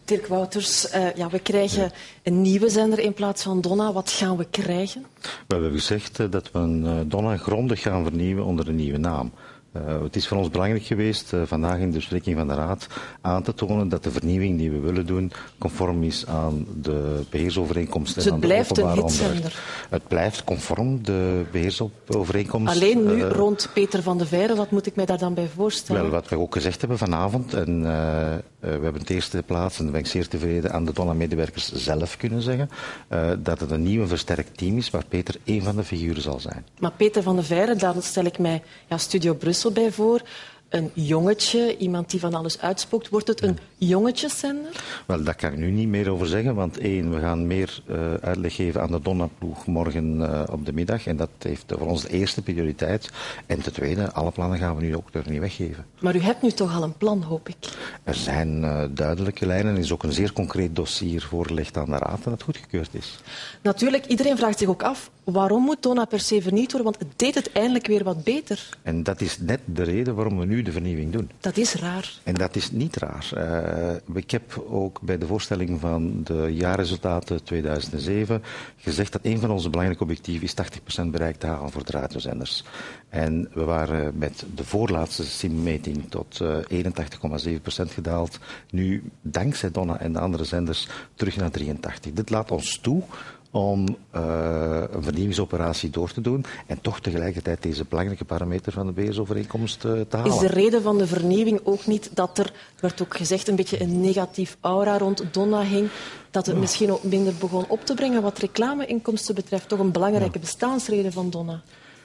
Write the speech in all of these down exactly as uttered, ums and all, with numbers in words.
Dirk Wouters, uh, ja, we krijgen een nieuwe zender in plaats van Donna. Wat gaan we krijgen? We hebben gezegd uh, dat we een, uh, Donna grondig gaan vernieuwen onder een nieuwe naam. Uh, het is voor ons belangrijk geweest, uh, vandaag in de bespreking van de Raad, aan te tonen dat de vernieuwing die we willen doen conform is aan de beheersovereenkomsten. Dus het en aan blijft de een openbare hitzender? Het blijft conform de beheersovereenkomst. Alleen nu uh, rond Peter van de Veire, wat moet ik mij daar dan bij voorstellen? Wel, wat we ook gezegd hebben vanavond, en uh, uh, we hebben in de eerste plaats, en daar ben ik zeer tevreden, aan de Donna-medewerkers zelf kunnen zeggen, uh, dat het een nieuw en versterkt team is waar Peter één van de figuren zal zijn. Maar Peter van de Veire, daar stel ik mij ja, Studio Brussel bij voor. Een jongetje, iemand die van alles uitspookt. Wordt het een jongetjeszender? Wel, daar kan ik nu niet meer over zeggen, want één, we gaan meer uh, uitleg geven aan de Donna-ploeg morgen uh, op de middag. En dat heeft voor ons de eerste prioriteit. En ten tweede, alle plannen gaan we nu ook er niet weggeven. Maar u hebt nu toch al een plan, hoop ik? Er zijn uh, duidelijke lijnen. Er is ook een zeer concreet dossier voorgelegd aan de Raad en dat goedgekeurd is. Natuurlijk, iedereen vraagt zich ook af, waarom moet Donna per se vernieuwd worden? Want het deed het eindelijk weer wat beter. En dat is net de reden waarom we nu de vernieuwing doen. Dat is raar. En dat is niet raar. Uh, ik heb ook bij de voorstelling van de jaarresultaten tweeduizend zeven gezegd dat een van onze belangrijke objectieven is tachtig procent bereik te halen voor de radiozenders. En we waren met de voorlaatste simmeting tot uh, eenentachtig komma zeven procent gedaald. Nu, dankzij Donna en de andere zenders, terug naar drieëntachtig. Dit laat ons toe om uh, een vernieuwingsoperatie door te doen en toch tegelijkertijd deze belangrijke parameter van de beheersovereenkomst uh, te halen. Is de reden van de vernieuwing ook niet dat er, werd ook gezegd, een beetje een negatief aura rond Donna hing, dat het misschien ook minder begon op te brengen wat reclameinkomsten betreft? Toch een belangrijke bestaansreden van Donna?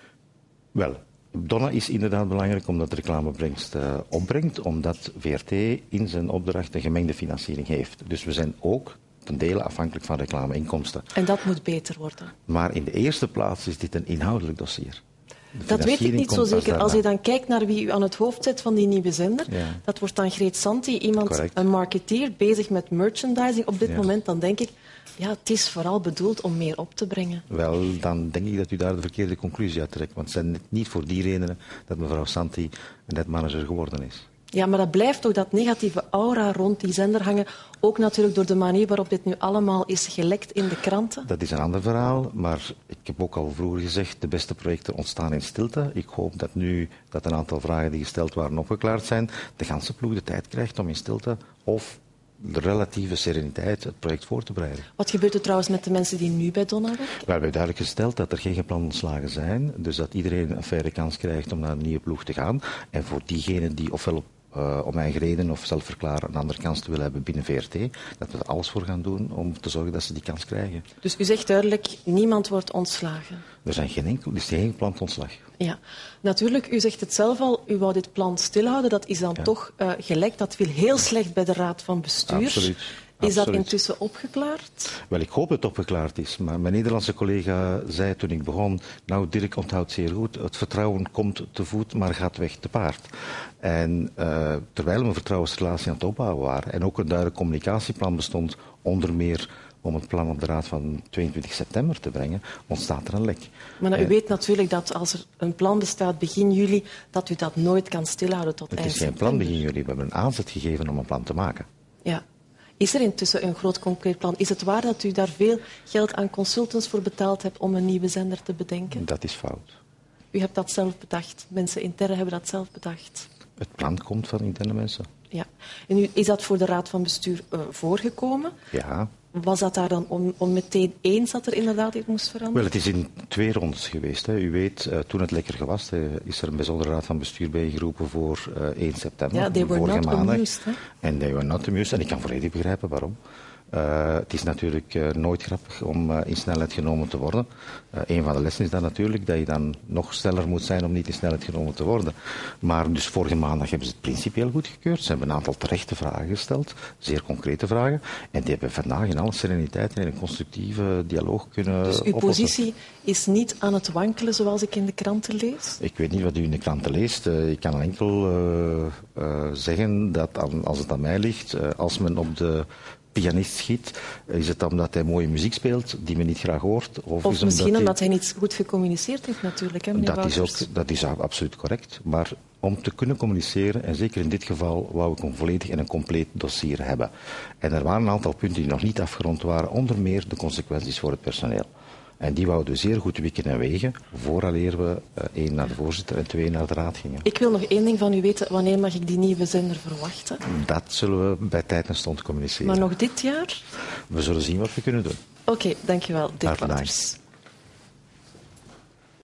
Wel, Donna is inderdaad belangrijk omdat de reclamebrengst uh, opbrengt, omdat V R T in zijn opdracht een gemengde financiering heeft. Dus we zijn ook ten dele afhankelijk van reclameinkomsten. En dat moet beter worden. Maar in de eerste plaats is dit een inhoudelijk dossier. Dat weet ik niet zo zeker. Als je dan kijkt naar wie u aan het hoofd zet van die nieuwe zender, ja. Dat wordt dan Greet Santi, iemand, Correct. Een marketeer, bezig met merchandising op dit ja. moment, dan denk ik, ja, het is vooral bedoeld om meer op te brengen. Wel, dan denk ik dat u daar de verkeerde conclusie uit trekt. Want het zijn niet voor die redenen dat mevrouw Santi netmanager geworden is. Ja, maar dat blijft toch dat negatieve aura rond die zender hangen. Ook natuurlijk door de manier waarop dit nu allemaal is gelekt in de kranten. Dat is een ander verhaal, maar ik heb ook al vroeger gezegd, de beste projecten ontstaan in stilte. Ik hoop dat nu dat een aantal vragen die gesteld waren opgeklaard zijn, de ganse ploeg de tijd krijgt om in stilte of de relatieve sereniteit het project voor te bereiden. Wat gebeurt er trouwens met de mensen die nu bij Donna werken? We hebben duidelijk gesteld dat er geen geplande ontslagen zijn, dus dat iedereen een faire kans krijgt om naar een nieuwe ploeg te gaan. En voor diegenen die ofwel op Uh, om eigen reden of zelf verklaren een andere kans te willen hebben binnen V R T, dat we er alles voor gaan doen om te zorgen dat ze die kans krijgen. Dus u zegt duidelijk, niemand wordt ontslagen? Er zijn geen enkel, er is geen gepland ontslag. Ja, natuurlijk, u zegt het zelf al, u wou dit plan stilhouden, dat is dan ja. toch uh, gelekt. Dat viel heel slecht bij de Raad van Bestuur. Absoluut. Is dat Absoluut. intussen opgeklaard? Wel, ik hoop dat het opgeklaard is. Maar mijn Nederlandse collega zei toen ik begon, nou Dirk onthoudt zeer goed, het vertrouwen komt te voet, maar gaat weg te paard. En uh, terwijl we een vertrouwensrelatie aan het opbouwen waren en ook een duidelijk communicatieplan bestond, onder meer om het plan op de Raad van tweeëntwintig september te brengen, ontstaat er een lek. Maar nou, u uh, weet natuurlijk dat als er een plan bestaat begin juli, dat u dat nooit kan stilhouden tot eind september. Het is geen plan begin juli, we hebben een aanzet gegeven om een plan te maken. Ja. Is er intussen een groot concreet plan? Is het waar dat u daar veel geld aan consultants voor betaald hebt om een nieuwe zender te bedenken? Dat is fout. U hebt dat zelf bedacht. Mensen intern hebben dat zelf bedacht. Het plan komt van interne mensen. Ja. En nu, is dat voor de Raad van Bestuur uh, voorgekomen? Ja. Was dat daar dan om, om meteen eens dat er inderdaad iets moest veranderen? Wel, het is in twee rondes geweest. Hè. U weet, uh, toen het lekker was, uh, is er een bijzondere Raad van Bestuur bijgeroepen voor uh, één september. Ja, they were not maandag. amused. Hè? En they were not amused. En ik kan volledig begrijpen waarom. Uh, het is natuurlijk uh, nooit grappig om uh, in snelheid genomen te worden. Uh, een van de lessen is dan natuurlijk dat je dan nog sneller moet zijn om niet in snelheid genomen te worden. Maar dus vorige maandag hebben ze het principieel goedgekeurd. Ze hebben een aantal terechte vragen gesteld, zeer concrete vragen. En die hebben vandaag in alle sereniteit en in een constructieve dialoog kunnen Dus uw oplossen. positie is niet aan het wankelen zoals ik in de kranten lees? Ik weet niet wat u in de kranten leest. Uh, ik kan enkel uh, uh, zeggen dat als het aan mij ligt, uh, als men op de pianist schiet, is het omdat hij mooie muziek speelt die men niet graag hoort? Of, of misschien omdat hij... hij niet goed gecommuniceerd heeft natuurlijk, hè, meneer dat is, Wouters. ook, dat is absoluut correct. Maar om te kunnen communiceren, en zeker in dit geval wou ik een volledig en een compleet dossier hebben. En er waren een aantal punten die nog niet afgerond waren, onder meer de consequenties voor het personeel. En die wouden we zeer goed wikken en wegen, vooraleer we uh, één naar de voorzitter en twee naar de raad gingen. Ik wil nog één ding van u weten. Wanneer mag ik die nieuwe zender verwachten? Dat zullen we bij tijd en stond communiceren. Maar nog dit jaar? We zullen zien wat we kunnen doen. Oké, okay, dankjewel. Dirk Wouters.